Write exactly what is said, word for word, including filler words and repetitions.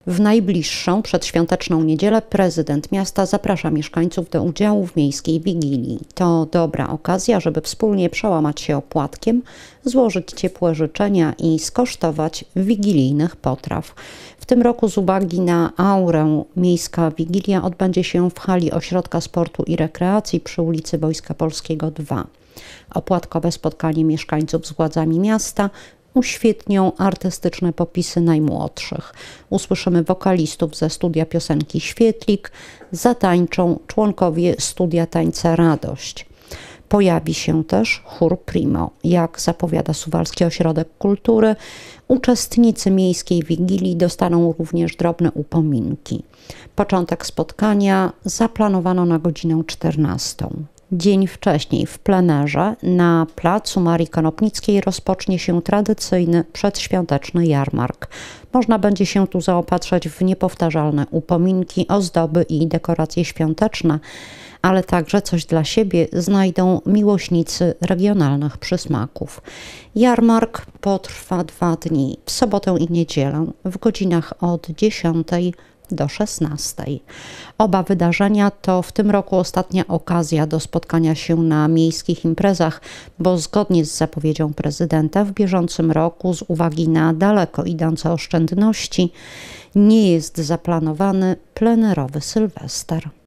W najbliższą przedświąteczną niedzielę prezydent miasta zaprasza mieszkańców do udziału w miejskiej wigilii. To dobra okazja, żeby wspólnie przełamać się opłatkiem, złożyć ciepłe życzenia i skosztować wigilijnych potraw. W tym roku z uwagi na aurę miejska wigilia odbędzie się w hali Ośrodka Sportu i Rekreacji przy ulicy Wojska Polskiego dwa. Opłatkowe spotkanie mieszkańców z władzami miasta uświetnią artystyczne popisy najmłodszych. Usłyszymy wokalistów ze studia piosenki Świetlik, zatańczą członkowie studia tańca Radość. Pojawi się też chór Primo. Jak zapowiada Suwalski Ośrodek Kultury, uczestnicy miejskiej wigilii dostaną również drobne upominki. Początek spotkania zaplanowano na godzinę czternastą. Dzień wcześniej w plenerze na placu Marii Konopnickiej rozpocznie się tradycyjny przedświąteczny jarmark. Można będzie się tu zaopatrzyć w niepowtarzalne upominki, ozdoby i dekoracje świąteczne, ale także coś dla siebie znajdą miłośnicy regionalnych przysmaków. Jarmark potrwa dwa dni, w sobotę i niedzielę, w godzinach od dziesiątej do szesnastej. Oba wydarzenia to w tym roku ostatnia okazja do spotkania się na miejskich imprezach, bo zgodnie z zapowiedzią prezydenta w bieżącym roku z uwagi na daleko idące oszczędności nie jest zaplanowany plenerowy Sylwester.